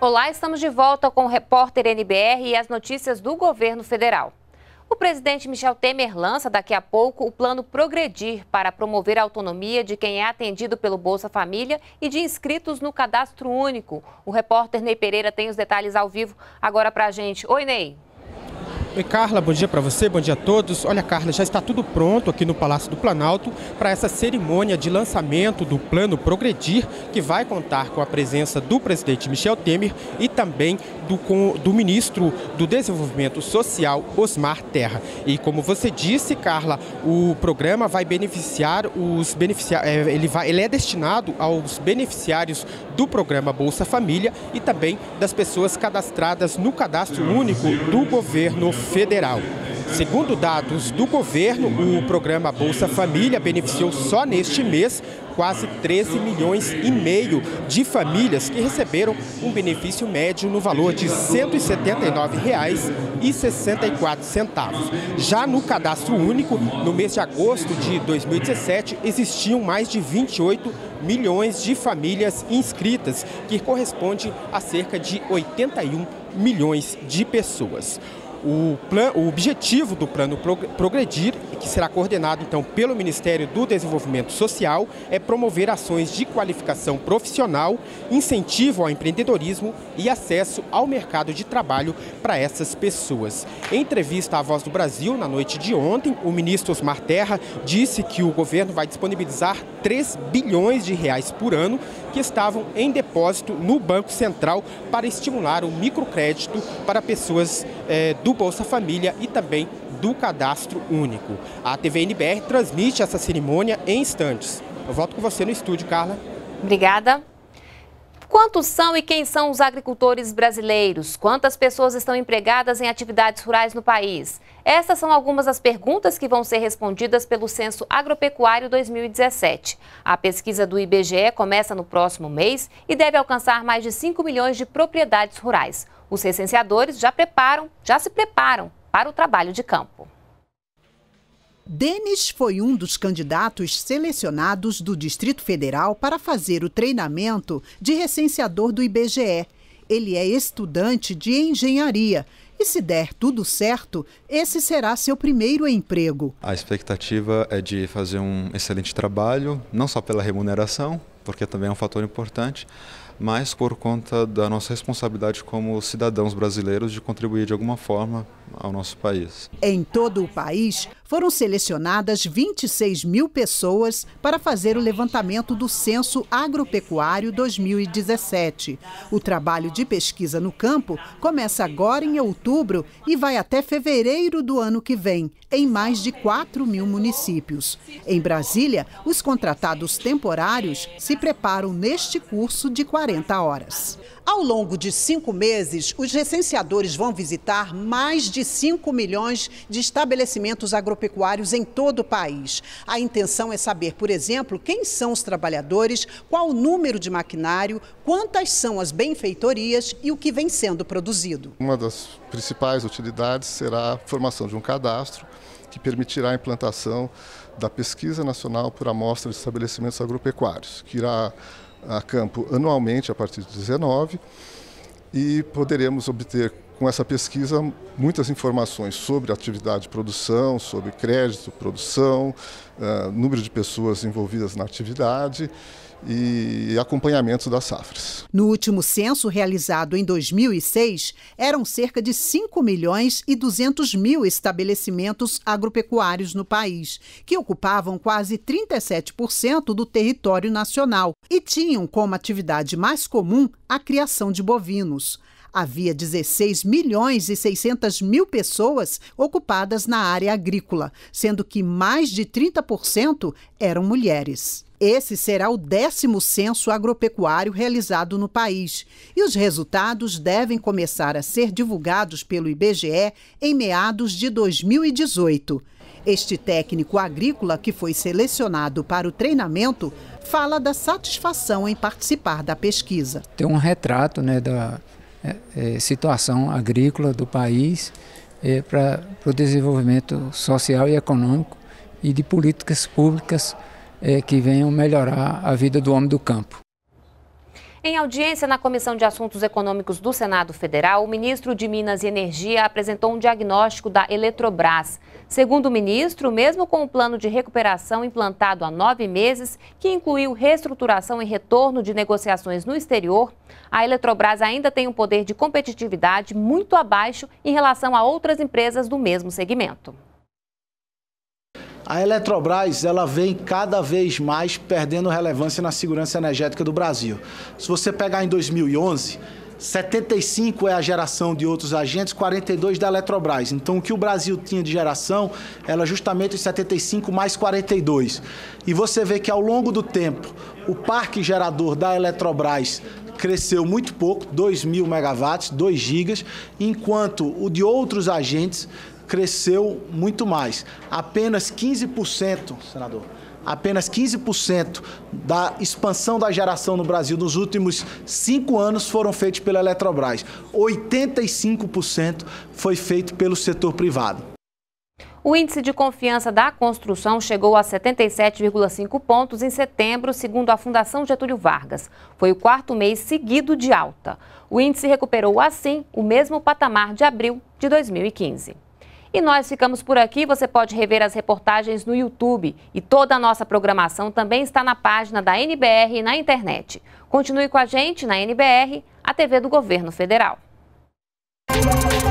Olá, estamos de volta com o repórter NBR e as notícias do governo federal. O presidente Michel Temer lança daqui a pouco o plano Progredir para promover a autonomia de quem é atendido pelo Bolsa Família e de inscritos no Cadastro Único. O repórter Ney Pereira tem os detalhes ao vivo agora para a gente. Oi, Ney. Oi, Carla, bom dia para você, bom dia a todos. Olha, Carla, já está tudo pronto aqui no Palácio do Planalto para essa cerimônia de lançamento do Plano Progredir, que vai contar com a presença do presidente Michel Temer e também do ministro do Desenvolvimento Social, Osmar Terra. E como você disse, Carla, o programa vai beneficiar os beneficiários, ele é destinado aos beneficiários do programa Bolsa Família e também das pessoas cadastradas no Cadastro Único do governo federal. Segundo dados do governo, o programa Bolsa Família beneficiou só neste mês quase 13 milhões e meio de famílias que receberam um benefício médio no valor de R$ 179,64. Já no Cadastro Único, no mês de agosto de 2017, existiam mais de 28 milhões de famílias inscritas, que corresponde a cerca de 81 milhões de pessoas. O objetivo do Plano Progredir, que será coordenado então pelo Ministério do Desenvolvimento Social, é promover ações de qualificação profissional, incentivo ao empreendedorismo e acesso ao mercado de trabalho para essas pessoas. Em entrevista à Voz do Brasil, na noite de ontem, o ministro Osmar Terra disse que o governo vai disponibilizar 3 bilhões de reais por ano que estavam em depósito no Banco Central para estimular o microcrédito para pessoas do Bolsa Família e também do Cadastro Único. A TV NBR transmite essa cerimônia em instantes. Eu volto com você no estúdio, Carla. Obrigada. Quantos são e quem são os agricultores brasileiros? Quantas pessoas estão empregadas em atividades rurais no país? Essas são algumas das perguntas que vão ser respondidas pelo Censo Agropecuário 2017. A pesquisa do IBGE começa no próximo mês e deve alcançar mais de 5 milhões de propriedades rurais. Os recenseadores já se preparam para o trabalho de campo. Denis foi um dos candidatos selecionados do Distrito Federal para fazer o treinamento de recenseador do IBGE. Ele é estudante de engenharia e, se der tudo certo, esse será seu primeiro emprego. A expectativa é de fazer um excelente trabalho, não só pela remuneração, porque também é um fator importante, mas por conta da nossa responsabilidade como cidadãos brasileiros de contribuir de alguma forma ao nosso país. Em todo o país, foram selecionadas 26 mil pessoas para fazer o levantamento do Censo Agropecuário 2017. O trabalho de pesquisa no campo começa agora em outubro e vai até fevereiro do ano que vem, em mais de 4 mil municípios. Em Brasília, os contratados temporários se preparam neste curso de 40 horas. Ao longo de 5 meses, os recenseadores vão visitar mais de 5 milhões de estabelecimentos agropecuários em todo o país. A intenção é saber, por exemplo, quem são os trabalhadores, qual o número de maquinário, quantas são as benfeitorias e o que vem sendo produzido. Uma das principais utilidades será a formação de um cadastro que permitirá a implantação da Pesquisa Nacional por Amostra de Estabelecimentos Agropecuários, que irá a campo anualmente a partir de 2019 e poderemos obter com essa pesquisa muitas informações sobre atividade de produção, sobre crédito, produção, número de pessoas envolvidas na atividade e acompanhamento das safras. No último censo realizado em 2006, eram cerca de 5 milhões e 200 mil estabelecimentos agropecuários no país, que ocupavam quase 37% do território nacional e tinham como atividade mais comum a criação de bovinos. Havia 16 milhões e 600 mil pessoas ocupadas na área agrícola, sendo que mais de 30% eram mulheres. Esse será o 10º censo agropecuário realizado no país e os resultados devem começar a ser divulgados pelo IBGE em meados de 2018. Este técnico agrícola que foi selecionado para o treinamento fala da satisfação em participar da pesquisa. Tem um retrato, da situação agrícola do país para o desenvolvimento social e econômico e de políticas públicas que venham melhorar a vida do homem do campo. Em audiência na Comissão de Assuntos Econômicos do Senado Federal, o ministro de Minas e Energia apresentou um diagnóstico da Eletrobras. Segundo o ministro, mesmo com o plano de recuperação implantado há 9 meses, que incluiu reestruturação e retorno de negociações no exterior, a Eletrobras ainda tem um poder de competitividade muito abaixo em relação a outras empresas do mesmo segmento. A Eletrobras, ela vem cada vez mais perdendo relevância na segurança energética do Brasil. Se você pegar em 2011, 75 é a geração de outros agentes, 42 da Eletrobras. Então, o que o Brasil tinha de geração era justamente os 75 mais 42. E você vê que ao longo do tempo, o parque gerador da Eletrobras cresceu muito pouco, 2.000 megawatts, 2 gigas, enquanto o de outros agentes cresceu muito mais. Apenas 15%, senador, apenas 15% da expansão da geração no Brasil nos últimos 5 anos foram feitos pela Eletrobras. 85% foi feito pelo setor privado. O índice de confiança da construção chegou a 77,5 pontos em setembro, segundo a Fundação Getúlio Vargas. Foi o 4º mês seguido de alta. O índice recuperou, assim, o mesmo patamar de abril de 2015. E nós ficamos por aqui. Você pode rever as reportagens no YouTube. E toda a nossa programação também está na página da NBR e na internet. Continue com a gente na NBR, a TV do Governo Federal.